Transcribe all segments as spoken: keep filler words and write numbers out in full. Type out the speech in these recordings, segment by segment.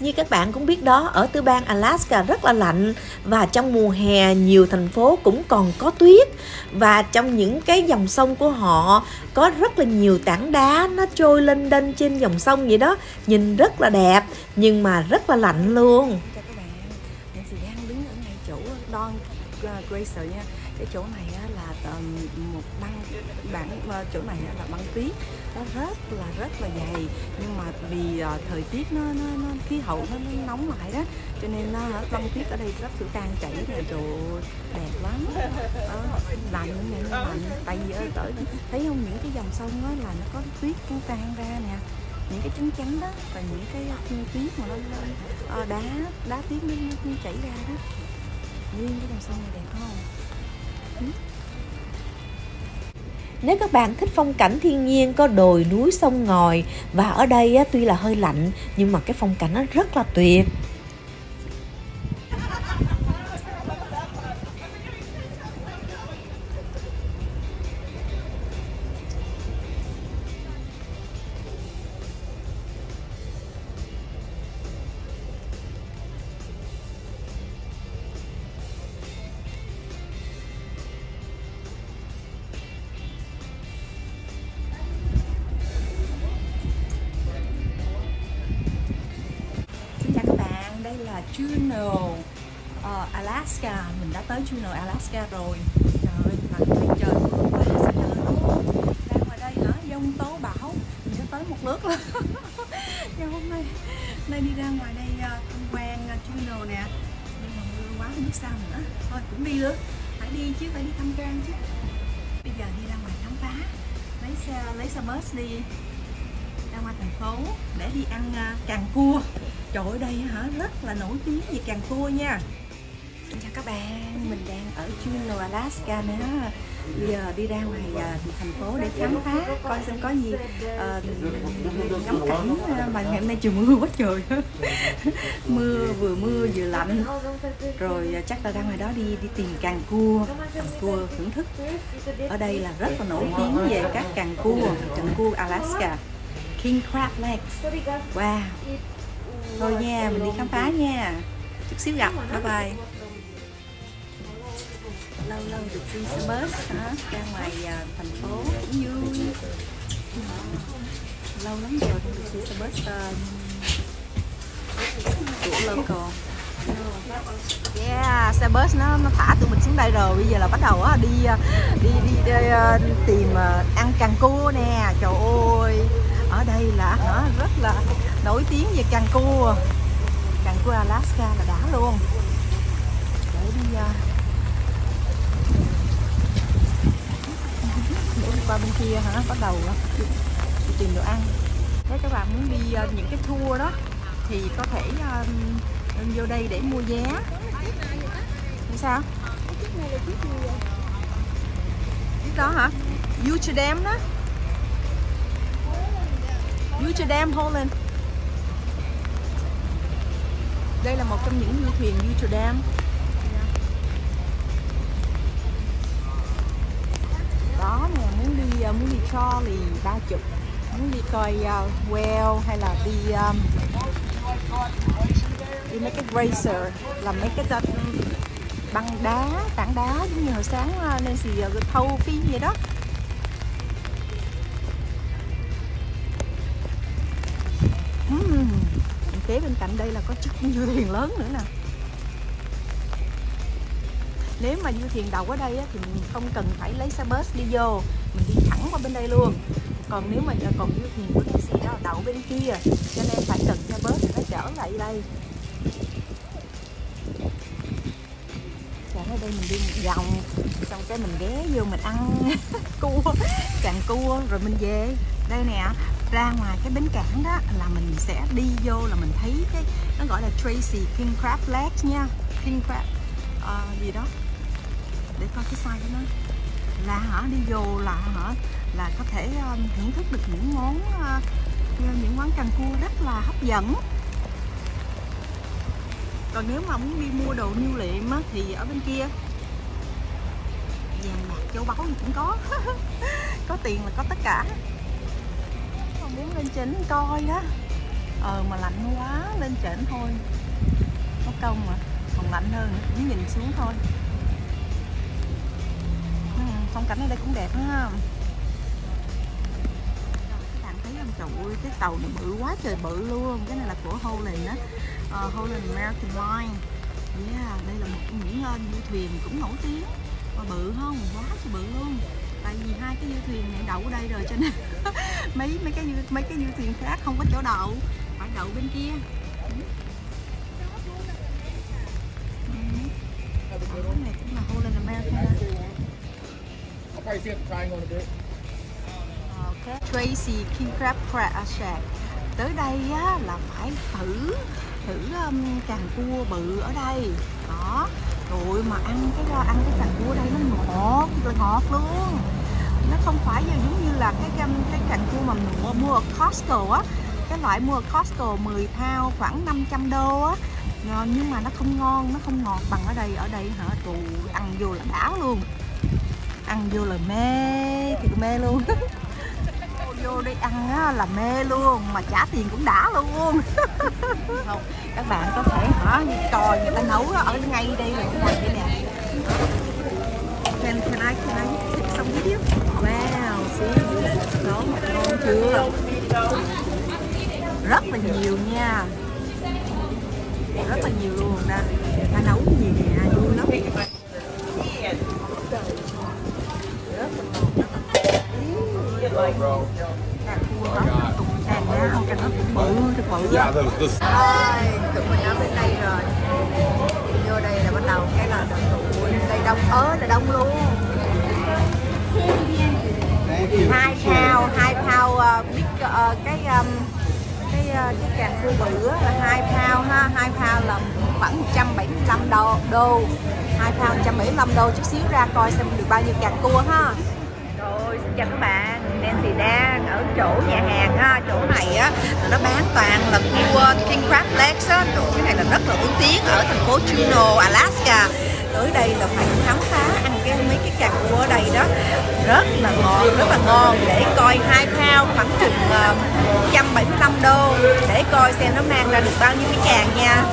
Như các bạn cũng biết đó, ở tiểu bang Alaska rất là lạnh và trong mùa hè nhiều thành phố cũng còn có tuyết. Và trong những cái dòng sông của họ có rất là nhiều tảng đá nó trôi lênh đênh trên dòng sông vậy đó. Nhìn rất là đẹp nhưng mà rất là lạnh luôn. Chào các bạn, Nancy đang đứng ở ngay chỗ Don Glacier nha. Cái chỗ này là một băng bản chỗ này là băng tuyết, nó rất là rất là dày, nhưng mà vì uh, thời tiết nó, nó, nó khí hậu nó, nó nóng lại đó, cho nên nó uh, băng tuyết ở đây rất sự tan chảy này, chỗ đẹp lắm, uh, lạnh này, nó lạnh, tại vì ở tới thấy không, những cái dòng sông đó là nó có tuyết nó tan ra nè, những cái trắng trắng đó, và những cái tuyết mà nó uh, đá đá tuyết nó, nó chảy ra đó, nguyên cái dòng sông này đẹp không? Ừ. Nếu các bạn thích phong cảnh thiên nhiên, có đồi núi sông ngòi, và ở đây á, tuy là hơi lạnh nhưng mà cái phong cảnh nó rất là tuyệt. Đây là Juneau, uh, Alaska. Mình đã tới Juneau, Alaska rồi. Trời ơi, mà ngoài trời mưa quá sao trời luôn. Ra ngoài đây hả, giông tố bão. Mình đã tới một lượt luôn. Nhưng hôm nay, nay đi ra ngoài đây uh, tham quan uh, Juneau nè. Nhưng mà mưa quá không biết sao nữa. Thôi cũng đi được, phải đi chứ, phải đi tham quan chứ. Bây giờ đi ra ngoài khám phá, lấy xe, lấy xe bus đi ra ngoài thành phố để đi ăn uh, càng cua. Trời ơi, đây hả, rất là nổi tiếng về càng cua nha. Xin chào các bạn, mình đang ở Juneau, Alaska nữa. Bây giờ đi ra ngoài uh, thành phố để khám phá, coi xem có gì uh, ngắm cảnh, mà ngày hôm nay trời mưa quá trời. Mưa, vừa mưa vừa lạnh. Rồi uh, chắc là ra ngoài đó đi đi tìm càng cua, càng cua thưởng thức. Ở đây là rất là nổi tiếng về các càng cua, càng cua Alaska, King Crab Legs. Wow. Thôi nha, mình đi khám phá nha. Chút xíu gặp, bye bye. Lâu lâu được đi xe bus hả? Ra ngoài uh, thành phố cũng vui. Lâu lắm rồi không được đi xe bus uh, của local. Yeah, xe bus nó nó thả tụi mình xuống đây rồi. Bây giờ là bắt đầu á đi đi đi, đi uh, tìm uh, ăn càng cua nè. Trời ơi, ở đây là hả, rất là nổi tiếng về càng cua. Càng cua Alaska là đã luôn. Để đi uh, để đi qua bên kia hả, bắt đầu uh, đi, đi tìm đồ ăn. Nếu các bạn muốn đi uh, những cái tour đó thì có thể uh, vô đây để mua vé. Như sao? Chiếc đó hả? Yucca Dam đó. Yucca Dam Holland. Đây là một trong những du thuyền Yucca Dam. Đó nè, muốn đi muốn đi trolley ba chục, muốn đi coi uh, whale hay là đi um, đi mấy cái racer, làm mấy cái băng đá, tảng đá giống như hồi sáng uh, Nancy uh, thâu phim vậy đó. Uhm, kế bên cạnh đây là có chiếc du thuyền lớn nữa nè. Nếu mà du thuyền đậu ở đây á, thì mình không cần phải lấy xe bus đi vô, mình đi thẳng qua bên đây luôn. Còn nếu mà còn du thuyền của Nancy đó đậu bên kia, cho nên phải cần xe bus để nó trở lại đây. Ở đây mình đi một vòng, xong cái mình ghé vô mình ăn cua, càng cua rồi mình về. Đây nè, ra ngoài cái bến cảng đó là mình sẽ đi vô là mình thấy cái nó gọi là Tracy King Crab Legs nha, King Crab uh, gì đó, để coi cái size của nó là hả, đi vô là hả là có thể um, thưởng thức được những món uh, những món càng cua rất là hấp dẫn. Còn nếu mà muốn đi mua đồ lưu niệm á, thì ở bên kia vàng bạc châu báu gì cũng có. Có tiền là có tất cả. Còn muốn lên trên coi đó, Ờ mà lạnh quá, lên trển thôi. Có công mà, còn lạnh hơn, cũng nhìn xuống thôi. Ừ, phong cảnh ở đây cũng đẹp ha. Các bạn thấy không, trời ơi, cái tàu này bự quá trời bự luôn. Cái này là của Holland á, uh, Holland American Line. Yeah, đây là một trong những uh, du thuyền cũng nổi tiếng. Mà bự không? Quá trời bự luôn. Tại vì hai cái du thuyền này đậu ở đây rồi cho nên mấy mấy cái mấy cái du thuyền khác không có chỗ đậu, phải đậu bên kia. Cái này cũng là Holland American. Okay. Tracy King Crab Shack. Tới đây á, là phải thử thử um, càng cua bự ở đây. Đó. Rồi mà ăn cái ăn cái càng cua đây nó ngọt, rồi ngọt luôn. Nó không phải giống như là cái cái càng cua mà mình mua, mua ở Costco á. Cái loại mua ở Costco mười pound khoảng năm trăm đô á. Nhưng mà nó không ngon, nó không ngọt bằng ở đây. Ở đây hả, tù ăn vô là đã luôn. Ăn vô là mê, thì mê luôn. Vô đây ăn á, là mê luôn, mà trả tiền cũng đã luôn. Không, các bạn có thể hả, coi người ta nấu ở ngay đây là cái này đây nè. Can, can I, can I take some video? Wow, see, đó, ngon chưa? Rất là nhiều nha. Rất là nhiều luôn nè. Người ta nấu gì nè, vui lắm. Càng cua đó, tụi càng nha, ăn càng nó cũng bự, thật bự á. Rồi, tụi mình ở bên đây rồi. Vô đây là bắt đầu cái là đây đông ớ là đông luôn. Hai pound, hai pound uh, big, uh, cái um, cái uh, cái càng cua bự á là hai pound ha, hai pound là khoảng một trăm bảy mươi lăm đô, đô. hai pound một trăm bảy mươi lăm đô, chút xíu ra coi xem được bao nhiêu càng cua ha. Rồi, xin chào các bạn, Nancy đang ở chỗ nhà hàng ha, chỗ này á nó bán toàn là cua King Crab Legs á, chỗ cái này là rất là nổi tiếng ở thành phố Juneau, Alaska. Tới đây là phải khám phá ăn cái mấy cái càng cua ở đây đó, rất là ngon, rất là ngon. Để coi hai pound khoảng chừng uh, một trăm bảy mươi lăm đô, để coi xem nó mang ra được bao nhiêu cái càng nha.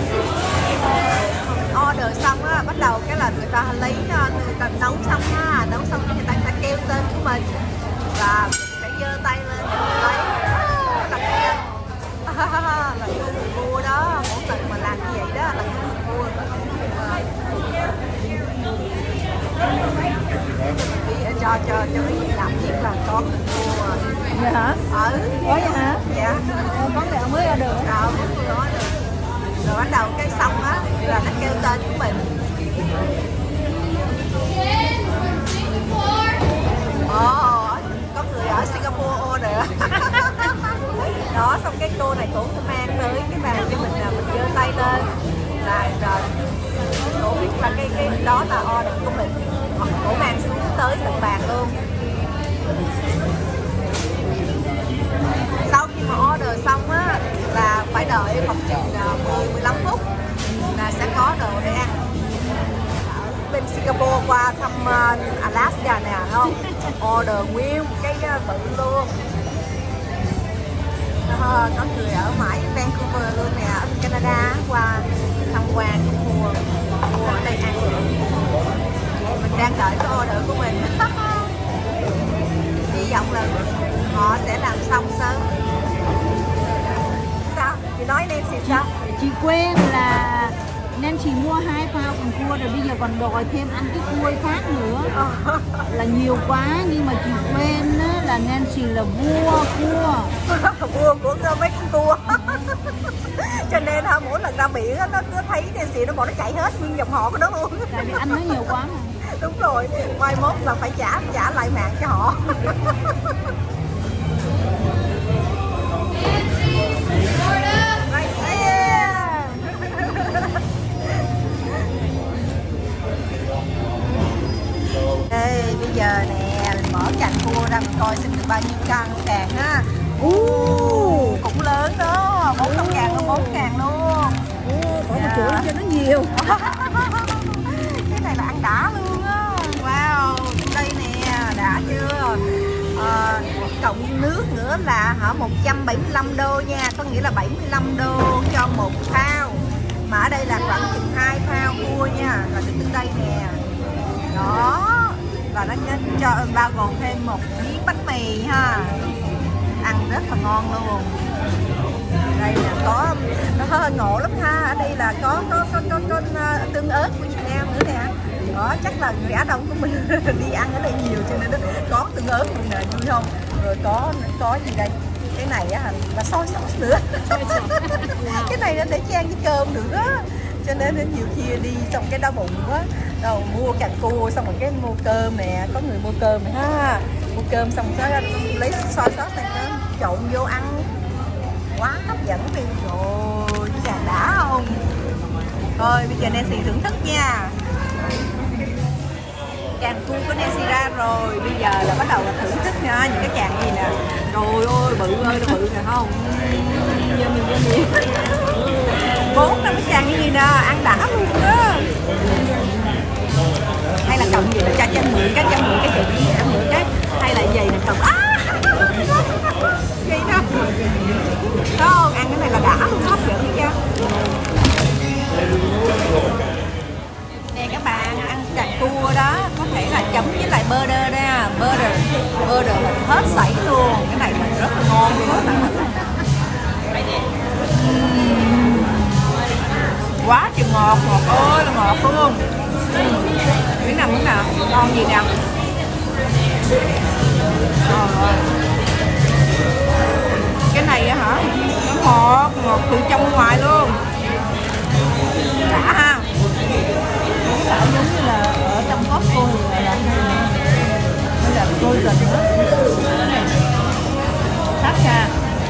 Order xong á, bắt đầu cái là người ta lấy, người ta nấu xong á, nấu xong cái người ta sẽ kêu tên của mình và sẽ giơ tay lên lấy là kêu là cái cua đó, mỗi lần mà làm như vậy đó là cái cua. cho cho cho cái gì làm biết là có cua. Dạ hả? Ừ. Có vậy hả? Dạ. Ờ, có mẹ mới ra được. Ờ, mới có được. Rồi bắt đầu cái xong á là nó kêu tên của mình. Ồ, oh, có người ở Singapore order. Đó, xong cái cô này cũng mang tới cái bàn cho mình, là mình giơ tay lên là rồi cô biết là cái cái đó là order của mình, hoặc cô mang xuống tới tận bàn luôn. Sau khi mà order xong á là phải đợi khoảng chừng mười mười lăm phút là sẽ có đồ để ăn. Ở bên Singapore qua thăm uh, Alaska nè, không? Order nguyên cái uh, bự luôn. Đó, có người ở mãi Vancouver luôn nè, ở Canada qua tham quan cũng mua mua ở đây ăn. Mình đang đợi cái order của mình. Hy vọng là họ sẽ làm xong sớm. Sao? Chị nói nên gì sao? Chị quên là nên chị mua hai phao con cua rồi bây giờ còn đòi thêm ăn cái cua khác nữa là nhiều quá, nhưng mà chị quên á, là Nancy là vua cua vua của mấy con cua. Cho nên ha, mỗi lần ra biển á, nó cứ thấy Nancy nó bỏ nó chạy hết nguyên dòng họ của nó luôn. Tại vì ăn nó nhiều quá mà. Đúng rồi, mai mốt là phải trả trả lại mạng cho họ. Đây, bây giờ nè, mình mở càng cua ra mình coi xem được bao nhiêu căn càng ha. Uh, cũng lớn đó, bốn trăm càng luôn, bốn càng luôn. Uh, bỏ một chuỗi cho nó nhiều. Cái này là ăn đã luôn á. Wow, đây nè, đã chưa? À, cộng nước nữa nữa là hả một trăm bảy mươi lăm đô nha, có nghĩa là bảy mươi lăm đô cho một thao. Mà ở đây là khoảng chừng hai thao cua nha, là từ đây nè. Đó, và nó cho bao gồm thêm một miếng bánh mì ha. Ăn rất là ngon luôn. Đây là có nó hơi ngộ lắm ha. Ở đây là có có có có, có, có tương ớt của Việt Nam nữa nè. Đó, chắc là người Á Đông của mình đi ăn ở đây nhiều cho nên đó, có tương ớt luôn nè, vui không? Rồi có có gì đây? Cái này á là xôi sauce nữa. Cái này nó để chan với cơm nữa đó. Cho nên đến nhiều khi đi xong cái đau bụng quá, rồi mua càng cua xong rồi cái mua cơm nè, có người mua cơm này ha, mua cơm xong cái lấy xôi sauce này nó trộn vô ăn, quá hấp dẫn đi rồi, chàng đã không? Thôi bây giờ Nancy thưởng thức nha. Càng cua của Nancy ra rồi, bây giờ là bắt đầu là thưởng thức nha, những cái càng gì nè, trời ơi bự ơi là bự nè không? Bốn năm cái càng như gì nè, ăn đã luôn đó. Hay là cầm gì là cho cho mượn cái cho mượn cái gì ăn mượn cái, hay là gì nè cầm á gì đó, không ăn cái này là đã luôn, hấp dẫn chưa? Nè các bạn, ăn càng cua đó có thể là chấm với lại burger đó, burger burger là hết sảy luôn, cái này là rất là ngon luôn đó. Quá chừng ngọt, ngọt ơi là ngọt luôn. Miếng nào miếng nào ngon gì nào. Rồi. Cái này á hả, nó ngọt, ngọt từ trong ngoài luôn. Đã ha. Nó giống như là ở trong Costco là là nó là tôi gần đó. Khác nha.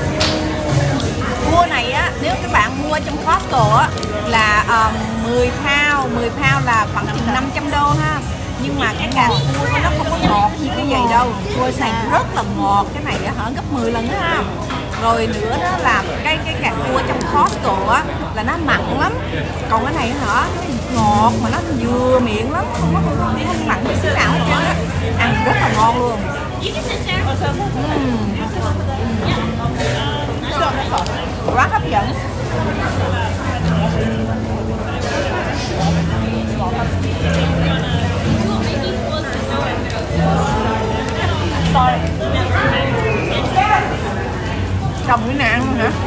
Cua này á, nếu các bạn mua trong Costco á là um, mười pound, mười pound là khoảng chừng năm trăm đô ha. Nhưng mà cái càng cua nó không có ngọt như cái gì đâu. Cua này rất là ngọt, cái này á hả gấp mười lần đó ha. Rồi nữa đó là cái cái càng cua trong Costco á là nó mặn lắm. Còn cái này hả nó ngọt mà nó vừa miệng lắm, không có không, không mặn cái xíu nào hết trơn á. Ăn rất là ngon luôn. Uhm. Quá hấp dẫn. Sorry. Xong cái nào ăn luôn hả?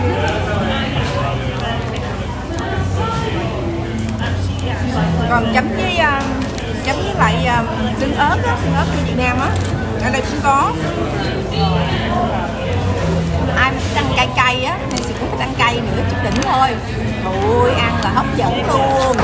Còn chấm với chấm với lại xương ớt á, xương ớt của Việt Nam á, ở đây cũng có. Ai mà thích ăn cay cay á, nên sẽ cũng thích ăn cay nữa chút đỉnh thôi. Ôi ăn là hấp dẫn luôn.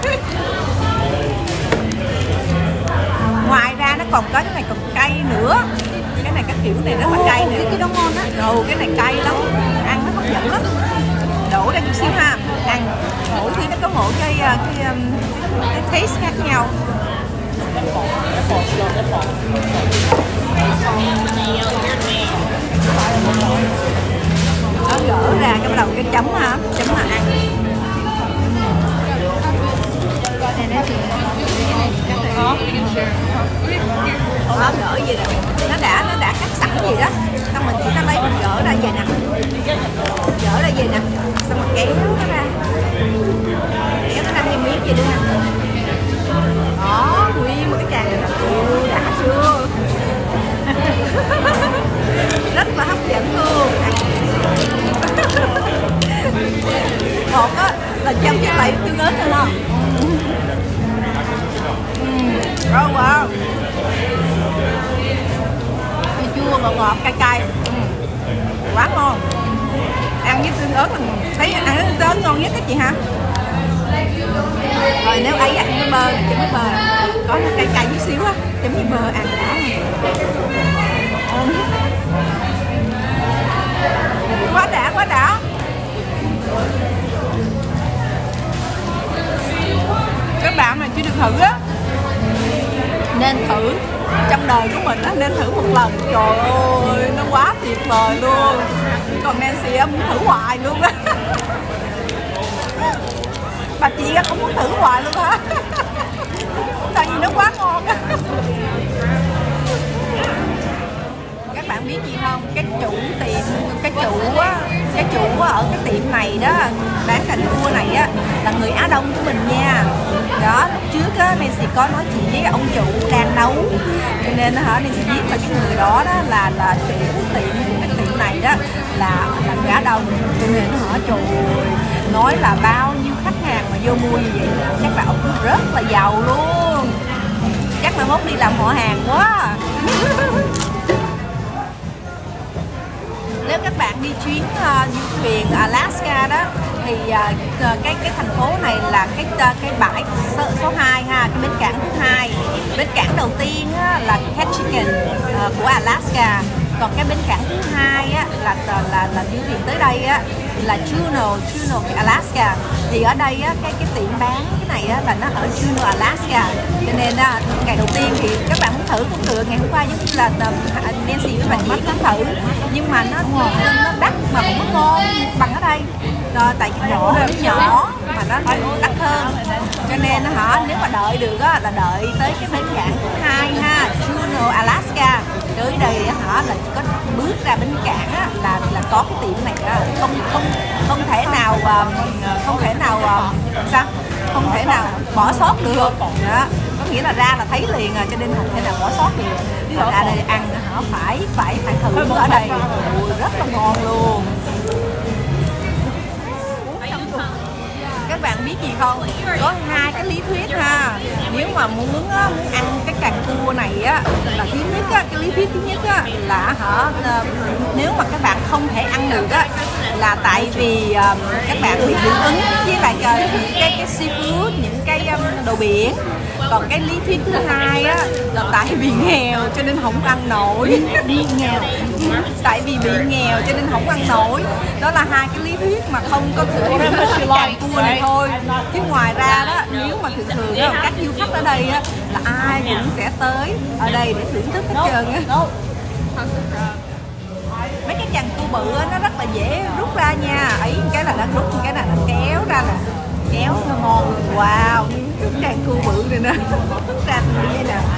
Ngoài ra nó còn có cái này còn cay nữa. Cái này cái kiểu này rất là cay nữa. Cái đó ngon á. Rồi cái này cay lắm, ăn nó hấp dẫn lắm. Đổ ra chút xíu ha. Ăn mỗi thứ nó có một cái cái, cái, cái taste khác nhau. Nó gỡ ra cái bắt đầu cái chấm ha, chấm mà ăn. Nó gỡ gì đâu, nó đã nó đã cắt sẵn gì đó, xong mình chỉ có lấy mình gỡ ra về nè, gỡ ra về nè, xong mình kéo nó ra, kéo nó ra như miếng gì nữa nè. Đó, nguyên một cái càng này là ui đã chưa. Rất là hấp dẫn luôn. Một á là chấm với lại tương ớt thôi không? Oh wow. Chua ngọt ngọt cay cay. Quá ngon. Ăn với tương ớt là thấy ăn với tương ớt ngon nhất các chị ha. Rồi nếu ấy ăn với bơ, chấm với bơ, có nó cay cay chút xíu á, chấm với bơ ăn đã. Quá đã, quá đã. Các bạn mà chưa được thử á, nên thử trong đời của mình á, nên thử một lần. Trời ơi, nó quá tuyệt vời luôn. Còn Nancy á muốn thử hoài luôn á. Bà chị á cũng muốn thử hoài luôn á. Tại vì nó quá ngon á. Các bạn bạn biết gì không, cái chủ tiệm cái chủ á cái chủ ở cái tiệm này đó bán canh cua này á là người Á Đông của mình nha. Đó, lúc trước á Nancy có nói chuyện với ông chủ đang nấu, cho nên hả Nancy biết là cái người đó đó là là chủ tiệm cái tiệm này đó là là người Á Đông, cho nên hả trời ơi, nói là bao nhiêu khách hàng mà vô mua như vậy chắc là ông rất là giàu luôn, chắc là mốt đi làm họ hàng quá. Nếu các bạn đi chuyến uh, du thuyền Alaska đó thì uh, cái cái thành phố này là cái uh, cái bãi số, số hai ha, cái bến cảng thứ hai. Bến cảng đầu tiên á, là Ketchikan uh, của Alaska, còn cái bến cảng thứ hai á, là là là du thuyền tới đây á là Juneau, Juneau Alaska. Thì ở đây á, cái cái tiệm bán cái này á, là nó ở Juneau Alaska, cho nên á, ngày đầu tiên thì các bạn muốn thử cũng được. Ngày hôm qua giống như là Nancy với bạn mắt nó thử, nhưng mà nó nó đắt mà không có ngon bằng ở đây. Rồi, tại cái nhỏ nhỏ mà nó đắt hơn, cho nên hả nếu mà đợi được á, là đợi tới cái bến cảng thứ hai ha, Juneau Alaska. Tới đây hả là chỉ có bước ra bến cảng á, là là có cái tiệm này á, không không không thể nào không thể nào sao không thể nào bỏ sót được đó. Có nghĩa là ra là thấy liền à, cho nên không thể nào bỏ sót được. Và ra đây ăn hả phải phải phải thử ở đây. Ui, rất là ngon luôn. Các bạn biết gì không? Có hai cái lý thuyết ha. Nếu mà muốn, muốn ăn cái càng cua này á, là thứ nhất á, cái lý thuyết thứ nhất á, là hả nếu mà các bạn không thể ăn được á, là tại vì um, các bạn bị dị ứng với lại cái cái, cái seafood, những cái um, đồ biển. Còn cái lý thuyết thứ hai á, là tại vì nghèo cho nên không ăn nổi. Đi nghèo. Tại vì bị nghèo cho nên không ăn nổi. Đó là hai cái lý thuyết mà không có thử cái càng cua này thôi. Chứ ngoài ra đó, nếu mà thường thường đó, các du khách ở đây á, là ai cũng sẽ tới ở đây để thưởng thức hết trơn á. Mấy cái càng cua bự á, nó rất là dễ rút ra nha. Ấy cái là nó rút, cái là nó kéo ra là kéo nó ngon. Wow, cái càng cua bự này nè, rút ra như vậy nè,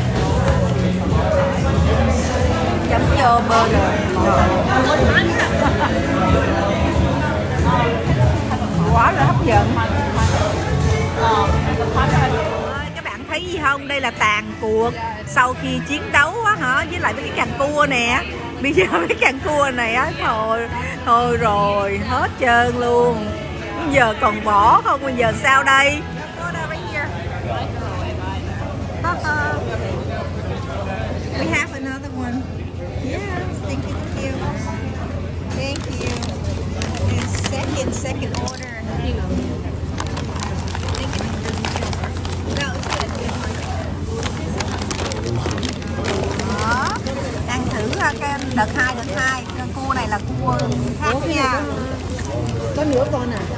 chấm vô bơ rồi. Quá là hấp dẫn. Các bạn thấy gì không? Đây là tàn cuộc sau khi chiến đấu á hả, với lại mấy cái càng cua nè. Bây giờ mấy càng cua này á, thôi thôi rồi hết trơn luôn. Bây giờ còn bỏ không? Bây giờ sao đây? We have another one. Yes, thank you, thank you. Thank you. It's second, second order. Thank you. No, it's good. Đó, đang thử cái đợt hai, đợt hai. Con cua này là cua khác nha. Có nửa con à?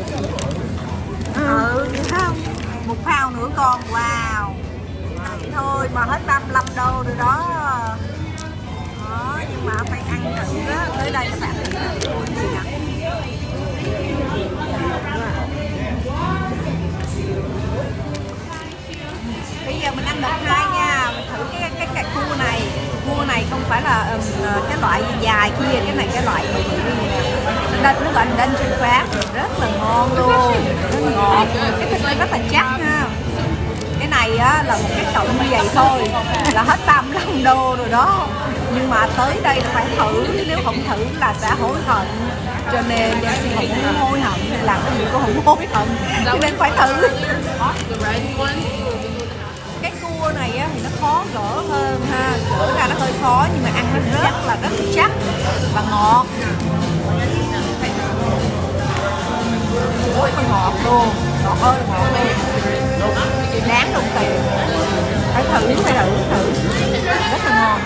Ừ, thấy không? Một pound nửa con, wow. Vậy thôi mà hết ba mươi lăm đô rồi đó. Đó, nhưng mà phải ăn thử á, tới đây các bạn thử gì nè. Bây giờ mình ăn đợt hai nha, mình thử cái cái cái cua này. Cua này không phải là um, cái loại dài kia, cái này cái loại bự bự như nè. Đây nó gọi là Dungeon Crab, rất là ngon luôn, rất ngọt, cái thịt nó rất là chắc ha. Cái này á, là một cái cọng như vậy thôi là hết ba mươi lăm đô rồi đó. Nhưng mà tới đây là phải thử, nếu không thử là sẽ hối hận. Cho nên Nancy không hối hận, làm cái gì cũng không hối hận, cho nên phải thử. Cái cua này á, thì nó khó gỡ hơn ha, gỡ ra nó hơi khó nhưng mà ăn nó rất là rất là chắc và ngọt. Rất là ngọt luôn, ngọt ơi là ngọt luôn, đáng đồng tiền, phải thử, phải thử, thử, rất là ngon.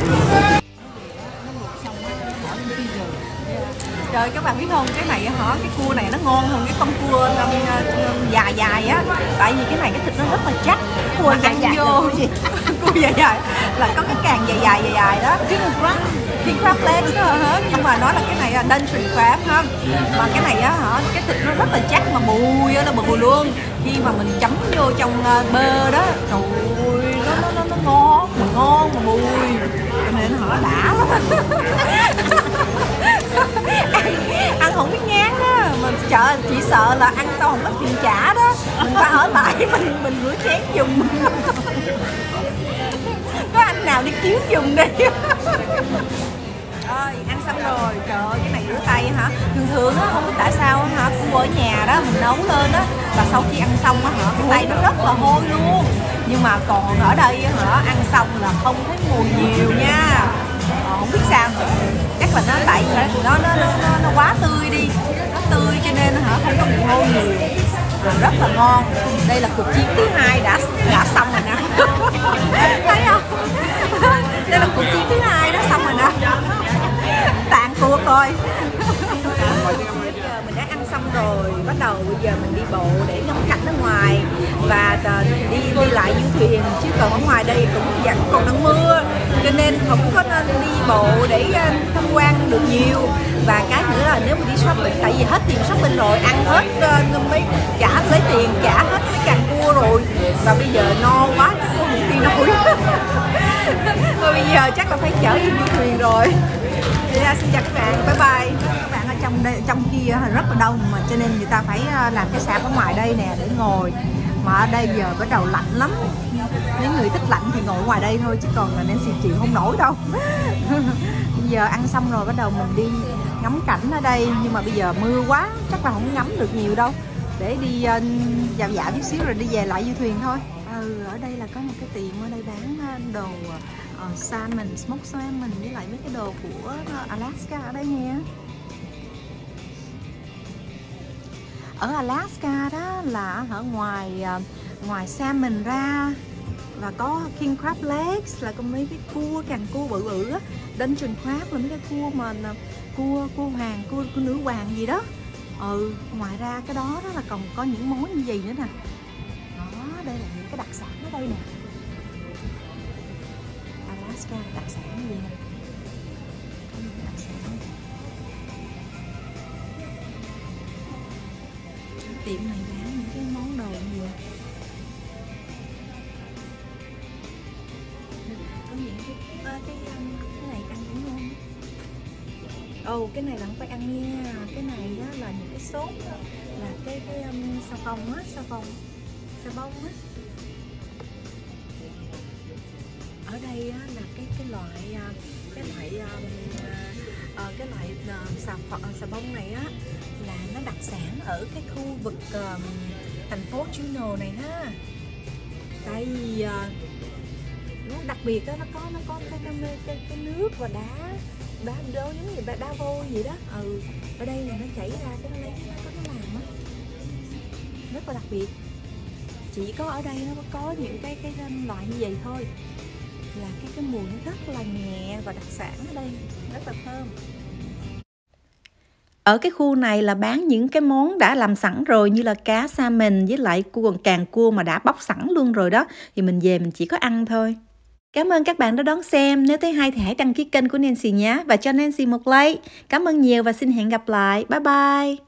Trời, các bạn biết không, cái này hả, cái cua này nó ngon hơn cái con cua um, dài dài á, tại vì cái này cái thịt nó rất là chắc, cua dài dài vô cua dài dài là có cái càng dài dài dài dài đó, cái crab, cái crab legs đó hả, nhưng mà nói là cái này là Dungeon Crab ha, mà cái này á hả, cái thịt nó rất là chắc mà bùi á, nó bùi luôn, khi mà mình chấm vô trong uh, bơ đó, trời ơi, nó nó nó, nó ngon, mà ngon mà bùi. cho nên họ đã lắm. ăn, ăn không biết ngán á, mình sợ chỉ sợ là ăn xong không có tiền trả đó, mình phải ở lại mình mình rửa chén dùng. Có anh nào đi kiếm dùng đi. Ơi, ăn xong rồi, trời ơi, cái này rửa tay hả? Thường thường á, không biết tại sao hả, cô ở nhà đó, mình nấu lên á, và sau khi ăn xong á hả, cái tay nó rất là hôi luôn. Nhưng mà còn ở đây hả, ăn xong là không thấy mùi nhiều nha. Ờ, không biết sao, chắc là nó tại vì nó nó nó nó, nó quá tươi đi, nó tươi cho nên hả, không có mùi hôi nhiều. Rồi rất là ngon. Đây là cuộc chiến thứ hai đã đã xong rồi nè. Thấy không? Đây là cuộc chiến thứ hai đã xong rồi nè. Tàn cuộc rồi. Mình đã ăn xong rồi, bắt đầu bây giờ mình đi bộ để ngắm cảnh ở ngoài và đi đi lại du thuyền, chứ còn ở ngoài đây cũng vẫn còn đang mưa cho nên không có nên đi bộ để tham quan được nhiều. Và cái nữa là nếu mà đi shopping, tại vì hết tiền shopping rồi, ăn hết uh, mấy trả lấy tiền trả hết mấy càng cua rồi và bây giờ no quá chứ không đi nổi. Rồi bây giờ chắc là phải chở đi du thuyền rồi. Thì ra xin chào các bạn, bye bye. Các bạn ở trong đây, trong kia rất là đông mà cho nên người ta phải làm cái sạp ở ngoài đây nè để ngồi. Mà ở đây giờ bắt đầu lạnh lắm. Nếu người thích lạnh thì ngồi ngoài đây thôi chứ còn là Nancy chịu không nổi đâu. Bây giờ ăn xong rồi bắt đầu mình đi ngắm cảnh ở đây, nhưng mà bây giờ mưa quá chắc là không ngắm được nhiều đâu. Để đi uh, dạo dạo chút xíu rồi đi về lại du thuyền thôi. Ừ, ở đây là có một cái tiệm ở đây bán đồ uh, salmon, smoked salmon với lại mấy cái đồ của Alaska ở đây nha. Ở Alaska đó là ở ngoài uh, ngoài salmon ra và có king crab legs là có mấy cái cua, càng cua bự bự á, Dungeon crab là mấy cái cua mà cua cua hoàng, cua, cua nữ hoàng gì đó. Ừ, ngoài ra cái đó đó là còn có những món như gì nữa nè. Đó, đây là những cái đặc sản ở đây nè. Alaska đặc sản gì nè. Có những đặc sản này. Tiệm này bán những cái món đồ gì? Có những cái cái, cái, cái này ăn cũng ngon. Ồ, oh, cái này là không phải ăn nha. Cái này á, là những cái sốt á, là cái cái um, xà phòng á, xà phòng, xà bông á. Ở đây á, là cái cái loại cái loại uh, uh, cái loại uh, xà phòng, uh, xà bông này á là nó đặc sản ở cái khu vực uh, thành phố Juneau này ha. Tại vì uh, nó đặc biệt á, nó có nó có cái cái, cái, cái nước và đá đá đá giống như đá vôi gì đó. Ừ, ở đây là nó chảy ra cái nó lấy nó có nó làm á, rất là đặc biệt. Chỉ có ở đây nó có những cái cái loại như vậy thôi, là cái cái mùi nó rất là nhẹ và đặc sản ở đây rất là thơm. Ở cái khu này là bán những cái món đã làm sẵn rồi, như là cá salmon với lại cua, càng cua mà đã bóc sẵn luôn rồi đó, thì mình về mình chỉ có ăn thôi. Cảm ơn các bạn đã đón xem. Nếu thấy hay thì hãy đăng ký kênh của Nancy nhé và cho Nancy một like. Cảm ơn nhiều và xin hẹn gặp lại. Bye bye.